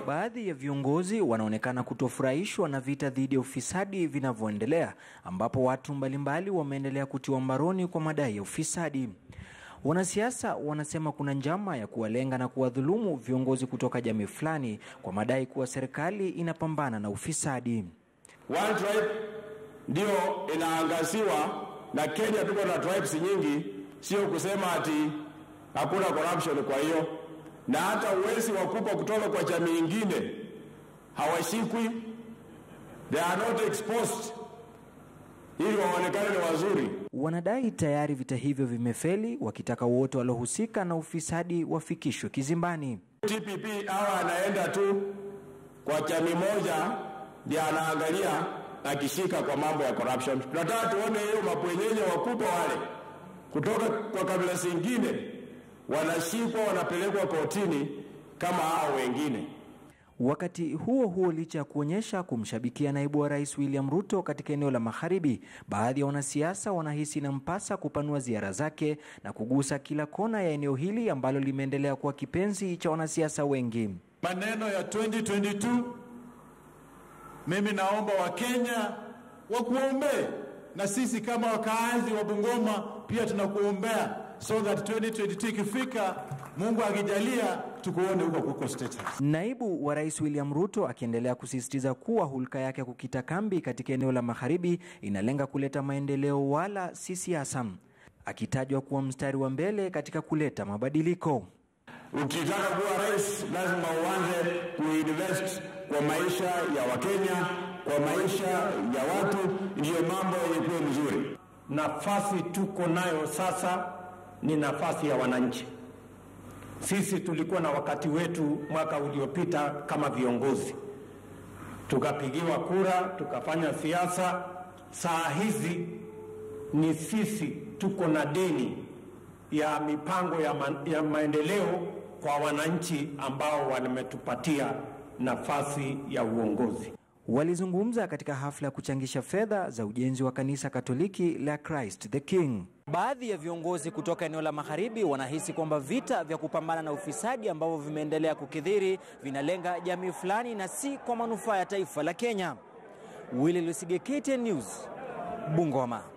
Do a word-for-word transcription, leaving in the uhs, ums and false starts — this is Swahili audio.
Baadhi ya viongozi wanaonekana kutofurahishwa na vita dhidi ya ufisadi vinavyoendelea, ambapo watu mbalimbali wameendelea kutiwa mbaroni kwa madai ya ufisadi. Wanasiasa wanasema kuna njama ya kuwalenga na kuwadhulumu viongozi kutoka jamii fulani kwa madai kuwa serikali inapambana na ufisadi. One tribe ndio inaangaziwa na Kenya, tuko na tribes nyingi, sio kusema ati hakuna corruption. Kwa hiyo na hata uwezi wakubwa kutoka kwa jamii nyingine hawashikwi, they are not exposed ili waonekane ni wazuri. Wanadai tayari vita hivyo vimefeli, wakitaka wote walohusika na ufisadi wafikishwe kizimbani. T P P hawa anaenda tu kwa jamii moja ndio anaangalia akishika kwa mambo ya corruption. Tunataka tuone hiyo mabwenyenye wakubwa wale kutoka kwa kabila zingine wanashikwa, wanapelekwa kotini kama hao wengine. Wakati huo huo, licha ya kuonyesha kumshabikia naibu wa rais William Ruto katika eneo la Magharibi, baadhi ya wanasiasa wanahisi inampasa kupanua ziara zake na kugusa kila kona ya eneo hili ambalo limeendelea kuwa kipenzi cha wanasiasa wengi. Maneno ya twenty twenty-two, mimi naomba Wakenya wakuombee, na sisi kama wakaazi wa Bungoma pia tunakuombea, so that twenty twenty-two ikifika, Mungu akijalia, tukuone huko kuko State House. Naibu wa rais William Ruto akiendelea kusisitiza kuwa hulka yake kukita kambi katika eneo la Magharibi inalenga kuleta maendeleo wala si siasa, akitajwa kuwa mstari wa mbele katika kuleta mabadiliko. Ukitaka kuwa rais lazima uanze kuinvest kwa maisha ya Wakenya, kwa maisha ya watu, ndio mambo yakuwe mzuri. Nafasi tuko nayo sasa ni nafasi ya wananchi. Sisi tulikuwa na wakati wetu mwaka uliopita kama viongozi, tukapigiwa kura, tukafanya siasa. Saa hizi ni sisi tuko na deni ya mipango ya, ma ya maendeleo kwa wananchi ambao wametupatia nafasi ya uongozi. Walizungumza katika hafla ya kuchangisha fedha za ujenzi wa kanisa Katoliki la Christ the King. Baadhi ya viongozi kutoka eneo la Magharibi wanahisi kwamba vita vya kupambana na ufisadi ambavyo vimeendelea kukithiri vinalenga jamii fulani na si kwa manufaa ya taifa la Kenya. Willy Lusige, K T N News, Bungoma.